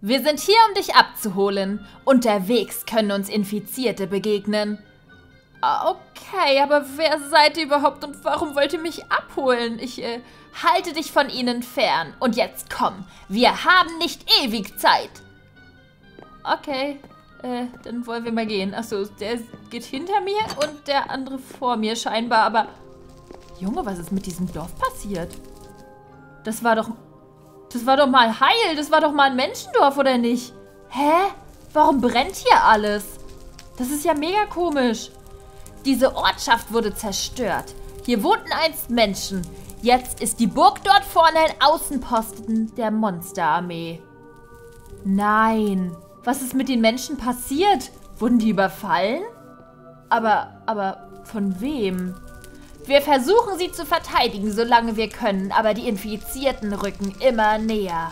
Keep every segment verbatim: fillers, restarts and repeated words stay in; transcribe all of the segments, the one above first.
Wir sind hier, um dich abzuholen. Unterwegs können uns Infizierte begegnen. Okay, aber wer seid ihr überhaupt und warum wollt ihr mich abholen? Ich äh, halte dich von ihnen fern. Und jetzt komm, wir haben nicht ewig Zeit. Okay, äh, dann wollen wir mal gehen. Achso, der geht hinter mir und der andere vor mir scheinbar. Aber, Junge, was ist mit diesem Dorf passiert? Das war doch... Das war doch mal heil. Das war doch mal ein Menschendorf, oder nicht? Hä? Warum brennt hier alles? Das ist ja mega komisch. Diese Ortschaft wurde zerstört. Hier wohnten einst Menschen. Jetzt ist die Burg dort vorne ein Außenposten der Monsterarmee. Nein. Was ist mit den Menschen passiert? Wurden die überfallen? Aber, aber von wem? Wir versuchen sie zu verteidigen, solange wir können, aber die Infizierten rücken immer näher.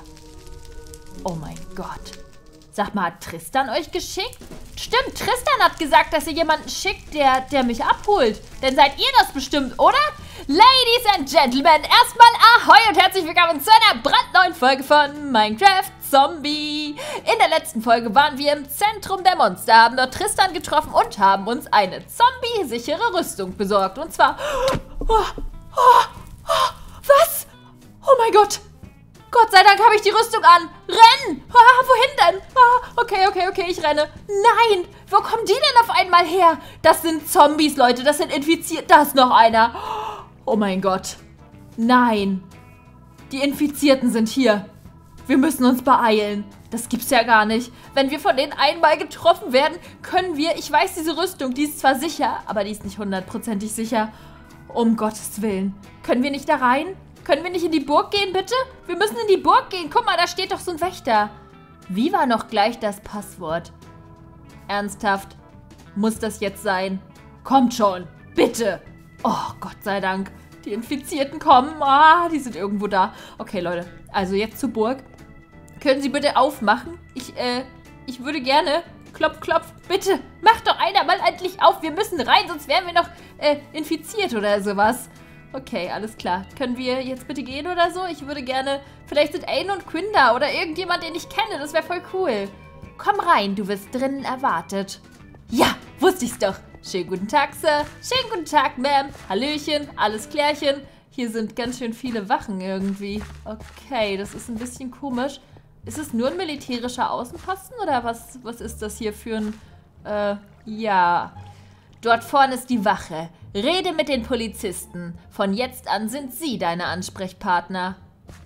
Oh mein Gott. Sag mal, hat Tristan euch geschickt? Stimmt, Tristan hat gesagt, dass ihr jemanden schickt, der, der mich abholt. Denn seid ihr das bestimmt, oder? Ladies and Gentlemen, erstmal Ahoi und herzlich willkommen zu einer brandneuen Folge von Minecraft Zombie. In der letzten Folge waren wir im Zentrum der Monster, haben dort Tristan getroffen und haben uns eine zombie-sichere Rüstung besorgt. Und zwar... Oh, oh, oh, was? Oh mein Gott. Gott sei Dank habe ich die Rüstung an. Renn! Ah, wohin denn? Ah, okay, okay, okay, ich renne. Nein! Wo kommen die denn auf einmal her? Das sind Zombies, Leute. Das sind infiziert. Da ist noch einer. Oh mein Gott. Nein. Die Infizierten sind hier. Wir müssen uns beeilen. Das gibt's ja gar nicht. Wenn wir von denen einmal getroffen werden, können wir... Ich weiß, diese Rüstung, die ist zwar sicher, aber die ist nicht hundertprozentig sicher. Um Gottes Willen. Können wir nicht da rein? Können wir nicht in die Burg gehen, bitte? Wir müssen in die Burg gehen. Guck mal, da steht doch so ein Wächter. Wie war noch gleich das Passwort? Ernsthaft? Muss das jetzt sein? Kommt schon. Bitte. Oh, Gott sei Dank. Die Infizierten kommen. Ah, die sind irgendwo da. Okay, Leute. Also jetzt zur Burg. Können Sie bitte aufmachen? Ich, äh, ich würde gerne... Klopf, klopf. Bitte, mach doch einer mal endlich auf. Wir müssen rein, sonst wären wir noch, äh, infiziert oder sowas. Okay, alles klar. Können wir jetzt bitte gehen oder so? Ich würde gerne... Vielleicht sind Aiden und Quinn da oder irgendjemand, den ich kenne. Das wäre voll cool. Komm rein, du wirst drinnen erwartet. Ja, wusste ich's doch. Schönen guten Tag, Sir. Schönen guten Tag, Ma'am. Hallöchen, alles klärchen. Hier sind ganz schön viele Wachen irgendwie. Okay, das ist ein bisschen komisch. Ist es nur ein militärischer Außenposten oder was, was ist das hier für ein... Äh, ja... Dort vorne ist die Wache. Rede mit den Polizisten. Von jetzt an sind sie deine Ansprechpartner.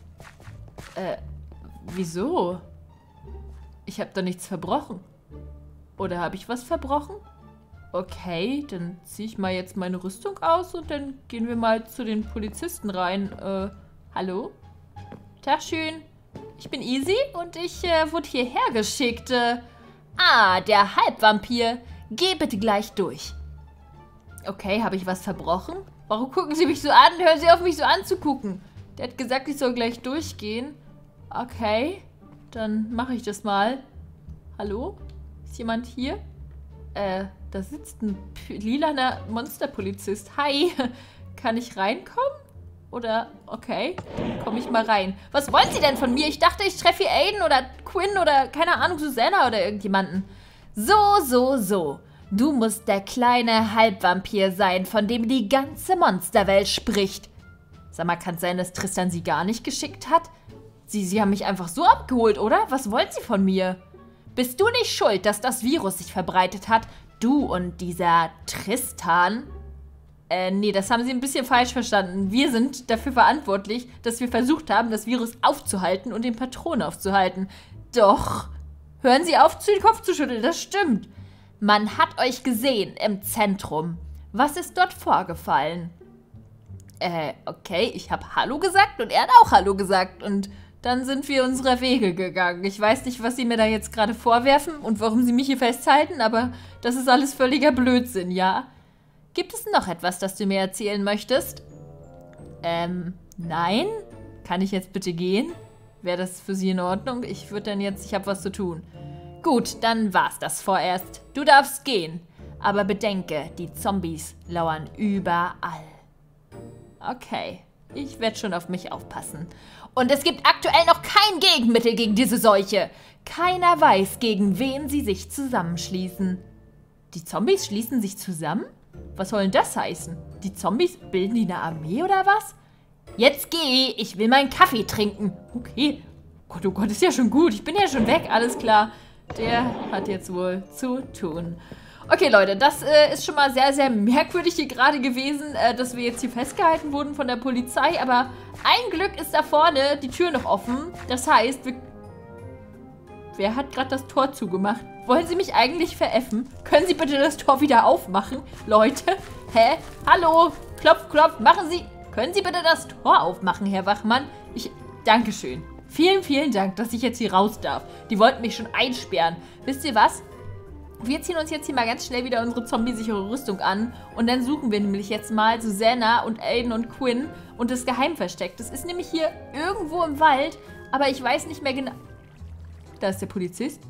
Äh, wieso? Ich habe doch nichts verbrochen. Oder habe ich was verbrochen? Okay, dann ziehe ich mal jetzt meine Rüstung aus und dann gehen wir mal zu den Polizisten rein. Äh, hallo? Tagschön. Ich bin Easy und ich äh, wurde hierher geschickt. Äh, ah, der Halbvampir. Geh bitte gleich durch. Okay, habe ich was verbrochen? Warum gucken Sie mich so an? Hören Sie auf, mich so anzugucken. Der hat gesagt, ich soll gleich durchgehen. Okay, dann mache ich das mal. Hallo? Ist jemand hier? Äh, da sitzt ein lilaner Monsterpolizist. Hi, kann ich reinkommen? Oder, okay, komme ich mal rein. Was wollen Sie denn von mir? Ich dachte, ich treffe hier Aiden oder Quinn oder, keine Ahnung, Susanna oder irgendjemanden. So, so, so. Du musst der kleine Halbvampir sein, von dem die ganze Monsterwelt spricht. Sag mal, kann es sein, dass Tristan sie gar nicht geschickt hat? Sie, sie haben mich einfach so abgeholt, oder? Was wollen Sie von mir? Bist du nicht schuld, dass das Virus sich verbreitet hat? Du und dieser Tristan? Äh, nee, das haben Sie ein bisschen falsch verstanden. Wir sind dafür verantwortlich, dass wir versucht haben, das Virus aufzuhalten und den Patron aufzuhalten. Doch, hören Sie auf, den Kopf zu schütteln, das stimmt. Man hat euch gesehen im Zentrum. Was ist dort vorgefallen? Äh, okay, ich habe Hallo gesagt und er hat auch Hallo gesagt. Und dann sind wir unserer Wege gegangen. Ich weiß nicht, was Sie mir da jetzt gerade vorwerfen und warum Sie mich hier festhalten, aber das ist alles völliger Blödsinn, ja? Gibt es noch etwas, das du mir erzählen möchtest? Ähm, nein? Kann ich jetzt bitte gehen? Wäre das für Sie in Ordnung? Ich würde dann jetzt, ich habe was zu tun. Gut, dann war's das vorerst. Du darfst gehen. Aber bedenke, die Zombies lauern überall. Okay, Ich werde schon auf mich aufpassen. Und es gibt aktuell noch kein Gegenmittel gegen diese Seuche. Keiner weiß, gegen wen sie sich zusammenschließen. Die Zombies schließen sich zusammen? Was soll denn das heißen? Die Zombies bilden die eine Armee oder was? Jetzt geh, ich will meinen Kaffee trinken. Okay. Gott, oh Gott, ist ja schon gut. Ich bin ja schon weg, alles klar. Der hat jetzt wohl zu tun. Okay, Leute, das äh, ist schon mal sehr, sehr merkwürdig hier gerade gewesen, äh, dass wir jetzt hier festgehalten wurden von der Polizei. Aber ein Glück ist da vorne die Tür noch offen. Das heißt, wir... Wer hat gerade das Tor zugemacht? Wollen Sie mich eigentlich veräffen? Können Sie bitte das Tor wieder aufmachen? Leute, hä? Hallo? Klopf, klopf, machen Sie... Können Sie bitte das Tor aufmachen, Herr Wachmann? Ich... Dankeschön. Vielen, vielen Dank, dass ich jetzt hier raus darf. Die wollten mich schon einsperren. Wisst ihr was? Wir ziehen uns jetzt hier mal ganz schnell wieder unsere zombiesichere Rüstung an. Und dann suchen wir nämlich jetzt mal Susanna und Aiden und Quinn und das Geheimversteck. Das ist nämlich hier irgendwo im Wald, aber ich weiß nicht mehr genau... Da ist der Polizist.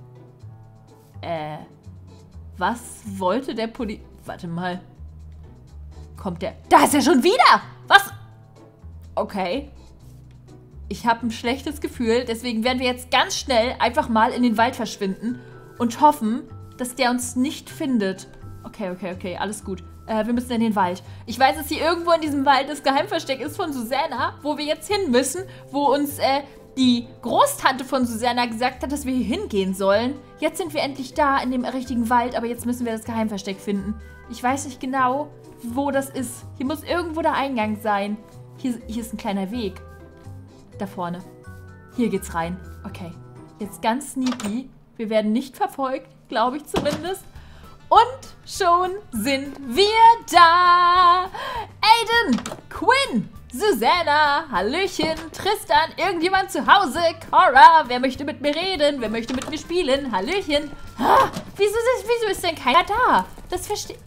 Äh, was wollte der Poli... Warte mal. Kommt der... Da ist er schon wieder! Was? Okay. Ich habe ein schlechtes Gefühl, deswegen werden wir jetzt ganz schnell einfach mal in den Wald verschwinden und hoffen, dass der uns nicht findet. Okay, okay, okay, alles gut. Äh, wir müssen in den Wald. Ich weiß, dass hier irgendwo in diesem Wald das Geheimversteck ist von Susanna, wo wir jetzt hin müssen, wo uns äh, die Großtante von Susanna gesagt hat, dass wir hier hingehen sollen. Jetzt sind wir endlich da in dem richtigen Wald, aber jetzt müssen wir das Geheimversteck finden. Ich weiß nicht genau, wo das ist. Hier muss irgendwo der Eingang sein. Hier, hier ist ein kleiner Weg. Da vorne. Hier geht's rein. Okay. Jetzt ganz sneaky. Wir werden nicht verfolgt, glaube ich zumindest. Und schon sind wir da. Aiden, Quinn, Susanna, Hallöchen, Tristan, irgendjemand zu Hause, Cora, wer möchte mit mir reden, wer möchte mit mir spielen, Hallöchen. Ah, wieso, ist, wieso ist denn keiner da? Das verstehe...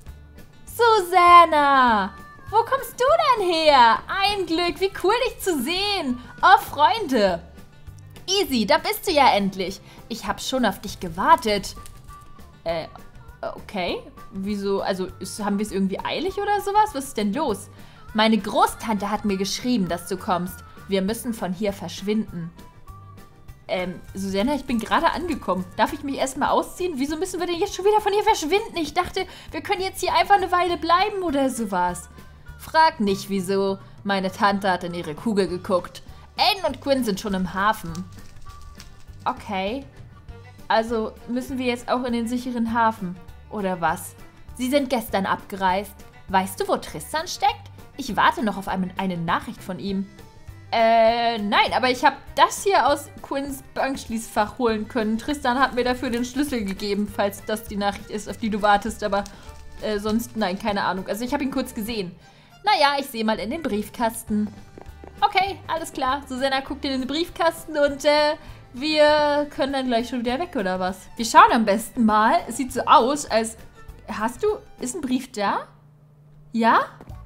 Susanna, wo kommst du denn her? Ein Glück, wie cool dich zu sehen. Oh, Freunde. Easy, da bist du ja endlich. Ich habe schon auf dich gewartet. Äh, okay. Wieso, also ist, haben wir es irgendwie eilig oder sowas? Was ist denn los? Meine Großtante hat mir geschrieben, dass du kommst. Wir müssen von hier verschwinden. Ähm, Susanna, ich bin gerade angekommen. Darf ich mich erstmal ausziehen? Wieso müssen wir denn jetzt schon wieder von hier verschwinden? Ich dachte, wir können jetzt hier einfach eine Weile bleiben oder sowas. Frag nicht, wieso. Meine Tante hat in ihre Kugel geguckt. Aiden und Quinn sind schon im Hafen. Okay. Also müssen wir jetzt auch in den sicheren Hafen. Oder was? Sie sind gestern abgereist. Weißt du, wo Tristan steckt? Ich warte noch auf eine, eine Nachricht von ihm. Äh, nein, aber ich habe das hier aus Quinns Bankschließfach holen können. Tristan hat mir dafür den Schlüssel gegeben, falls das die Nachricht ist, auf die du wartest. Aber äh, sonst, nein, keine Ahnung. Also ich habe ihn kurz gesehen. Naja, ich sehe mal in den Briefkasten. Okay, alles klar. Susanna guckt in den Briefkasten und äh, wir können dann gleich schon wieder weg, oder was? Wir schauen am besten mal. Es sieht so aus, als... Hast du... Ist ein Brief da? Ja?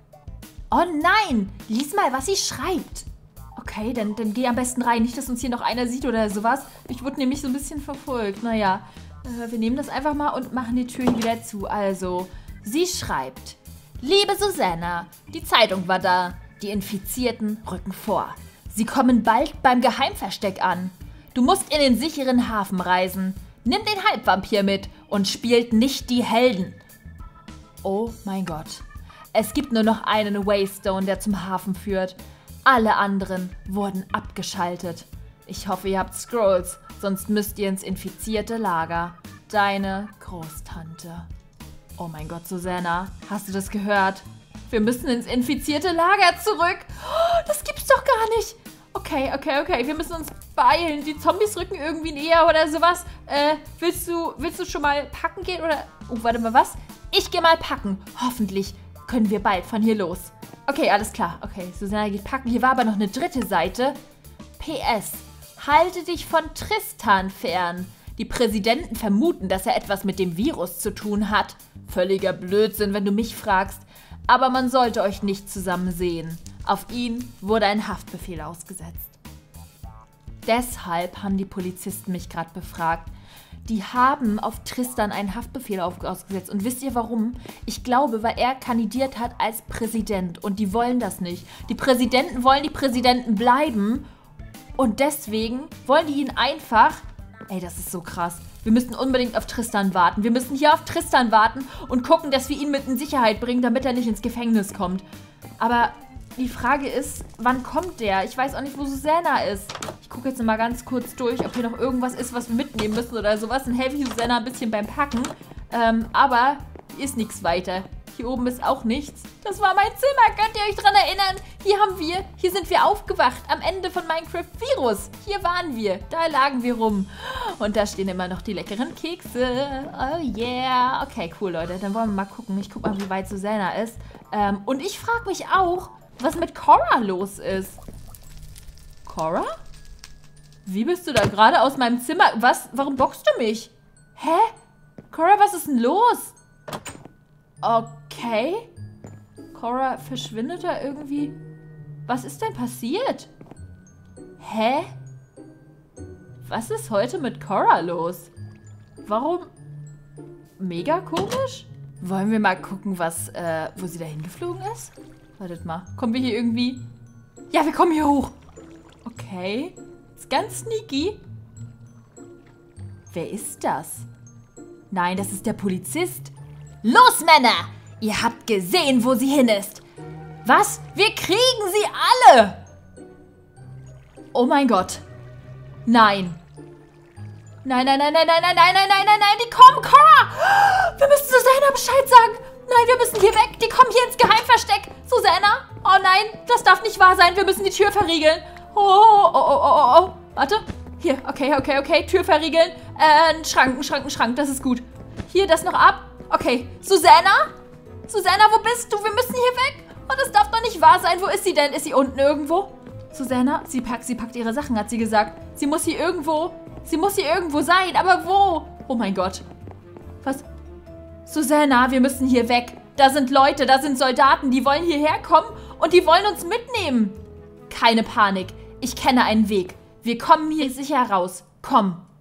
Oh nein! Lies mal, was sie schreibt. Okay, dann, dann geh am besten rein. Nicht, dass uns hier noch einer sieht oder sowas. Ich wurde nämlich so ein bisschen verfolgt. Naja, äh, wir nehmen das einfach mal und machen die Türen wieder zu. Also, sie schreibt... Liebe Susanna, die Zeitung war da. Die Infizierten rücken vor. Sie kommen bald beim Geheimversteck an. Du musst in den sicheren Hafen reisen. Nimm den Halbvampir mit und spielt nicht die Helden. Oh mein Gott. Es gibt nur noch einen Waystone, der zum Hafen führt. Alle anderen wurden abgeschaltet. Ich hoffe, ihr habt Scrolls, sonst müsst ihr ins infizierte Lager. Deine Großtante. Oh mein Gott, Susanna, hast du das gehört? Wir müssen ins infizierte Lager zurück. Oh, das gibt's doch gar nicht. Okay, okay, okay, wir müssen uns beeilen. Die Zombies rücken irgendwie näher oder sowas. Äh, willst du, willst du schon mal packen gehen oder... Oh, warte mal, was? Ich gehe mal packen. Hoffentlich können wir bald von hier los. Okay, alles klar. Okay, Susanna geht packen. Hier war aber noch eine dritte Seite. P S. Halte dich von Tristan fern. Die Präsidenten vermuten, dass er etwas mit dem Virus zu tun hat. Völliger Blödsinn, wenn du mich fragst. Aber man sollte euch nicht zusammen sehen. Auf ihn wurde ein Haftbefehl ausgesetzt. Deshalb haben die Polizisten mich gerade befragt. Die haben auf Tristan einen Haftbefehl auf, ausgesetzt. Und wisst ihr warum? Ich glaube, weil er kandidiert hat als Präsident. Und die wollen das nicht. Die Präsidenten wollen die Präsidenten bleiben. Und deswegen wollen die ihn einfach... Ey, das ist so krass. Wir müssen unbedingt auf Tristan warten. Wir müssen hier auf Tristan warten und gucken, dass wir ihn mit in Sicherheit bringen, damit er nicht ins Gefängnis kommt. Aber die Frage ist, wann kommt der? Ich weiß auch nicht, wo Susanna ist. Ich gucke jetzt mal ganz kurz durch, ob hier noch irgendwas ist, was wir mitnehmen müssen oder sowas. Dann helfe ich Susanna ein bisschen beim Packen. Ähm, aber hier ist nichts weiter. Hier oben ist auch nichts. Das war mein Zimmer, könnt ihr euch dran erinnern? Hier haben wir, hier sind wir aufgewacht am Ende von Minecraft Virus. Hier waren wir, da lagen wir rum. Und da stehen immer noch die leckeren Kekse. Oh yeah. Okay, cool, Leute. Dann wollen wir mal gucken. Ich gucke mal, wie weit Susanna ist. Ähm, und ich frage mich auch, was mit Cora los ist. Cora? Wie bist du da gerade aus meinem Zimmer? Was? Warum boxst du mich? Hä? Cora, was ist denn los? Okay. Cora verschwindet da irgendwie. Was ist denn passiert? Hä? Was ist heute mit Cora los? Warum? Mega komisch? Wollen wir mal gucken, was, äh, wo sie da hingeflogen ist? Wartet mal. Kommen wir hier irgendwie... Ja, wir kommen hier hoch. Okay. Ist ganz sneaky. Wer ist das? Nein, das ist der Polizist. Los, Männer! Ihr habt gesehen, wo sie hin ist. Was? Wir kriegen sie alle! Oh mein Gott. Nein. Nein, nein, nein, nein, nein, nein, nein, nein, nein, nein, nein, die kommen, Cora! Wir müssen Susanna Bescheid sagen. Nein, wir müssen hier weg. Die kommen hier ins Geheimversteck. Susanna? Oh nein, das darf nicht wahr sein. Wir müssen die Tür verriegeln. Oh, oh, oh, oh, oh, oh. Warte. Hier, okay, okay, okay. Tür verriegeln. Äh, ein Schrank, ein Schrank, ein Schrank. Das ist gut. Hier, das noch ab. Okay. Susanna? Susanna, wo bist du? Wir müssen hier weg. Oh, das darf doch nicht wahr sein. Wo ist sie denn? Ist sie unten irgendwo? Susanna? Sie packt, sie packt ihre Sachen, hat sie gesagt. Sie muss hier irgendwo... Sie muss hier irgendwo sein. Aber wo? Oh mein Gott. Was? Susanna, wir müssen hier weg. Da sind Leute, da sind Soldaten, die wollen hierher kommen und die wollen uns mitnehmen. Keine Panik. Ich kenne einen Weg. Wir kommen hier sicher raus. Komm.